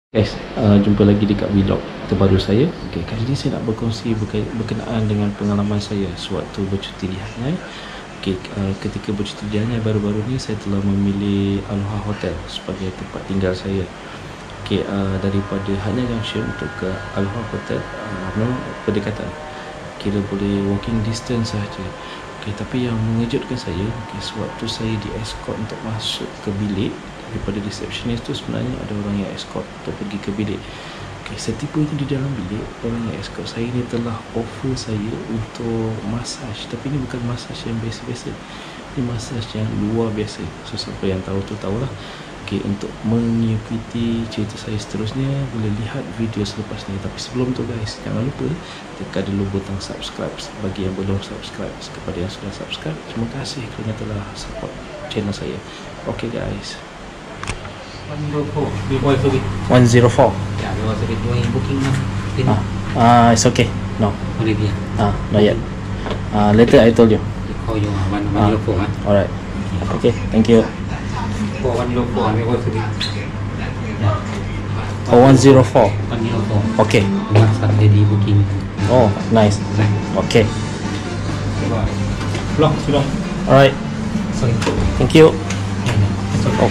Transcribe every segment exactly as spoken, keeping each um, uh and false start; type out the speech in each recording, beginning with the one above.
Guys, uh, jumpa lagi dekat vlog terbaru saya. Okay, kali ini saya nak berkongsi berkenaan dengan pengalaman saya sewaktu bercuti di Hanyai. Okay, uh, ketika bercuti di Hanyai baru-baru ni, saya telah memilih Aloha Hotel sebagai tempat tinggal saya. Okay, uh, daripada Hanyai Junction untuk ke Aloha Hotel uh, memang berdekatan, kira boleh walking distance sahaja. Okay, tapi yang mengejutkan saya, okay, sewaktu saya di escort untuk masuk ke bilik, daripada receptionist tu sebenarnya ada orang yang escort untuk pergi ke bilik. Okay, setibanya di dalam bilik, orang yang escort saya ni telah offer saya untuk massage. Tapi ni bukan massage yang biasa-biasa, ni massage yang luar biasa. So siapa yang tahu tu tahulah. Okay, untuk mengikuti cerita saya seterusnya, boleh lihat video selepas ni. Tapi sebelum tu guys, jangan lupa tekan dulu butang subscribe bagi yang belum subscribe. Kepada yang sudah subscribe, terima kasih kerana telah support channel saya. Okay guys, one zero four. Before sorry. one zero four. Yeah, we was doing booking now. Ah, uh, it's okay. No. Olivia. Ah, not yet. Uh, later I told you. They call you uh, one one zero four. Huh? Alright. Okay, thank you. For one zero four, we was sorry. Oh, one zero four. One zero four. Okay. We must start ready booking. Oh, nice. Okay. Long, long. Alright. Sorry. Thank you. Yeah, yeah. It's okay. Oh.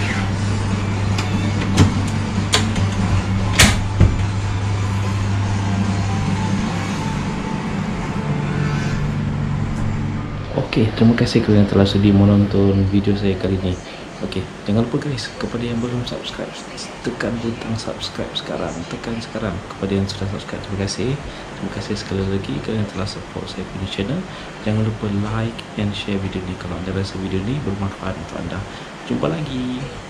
Okey, terima kasih kerana telah sudi menonton video saya kali ini. Okey, jangan lupa guys, kepada yang belum subscribe, tekan butang subscribe sekarang, tekan sekarang. Kepada yang sudah subscribe, terima kasih. Terima kasih sekali lagi kerana telah support saya punya channel. Jangan lupa like and share video ni kalau anda rasa video ni bermanfaat untuk anda. Jumpa lagi.